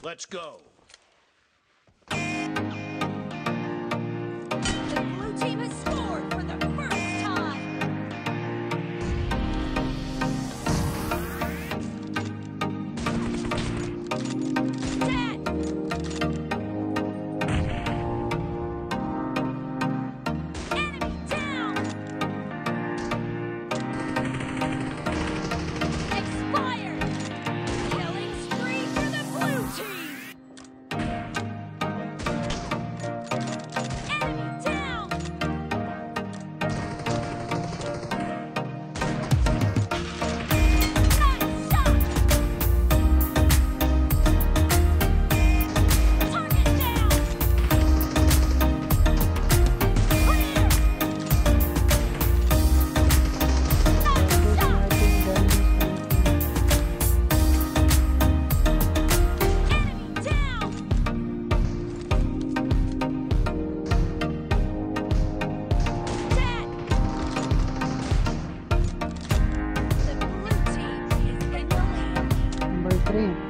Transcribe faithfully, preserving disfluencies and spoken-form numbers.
Let's go. The blue team has scored for the first time. Dead. Enemy down. Expired. Killing spree for the blue team. Enemy down. Nice shot. Target down. Clear. Nice shot. Enemy down. Dead. The blue team is in the lead. Number three.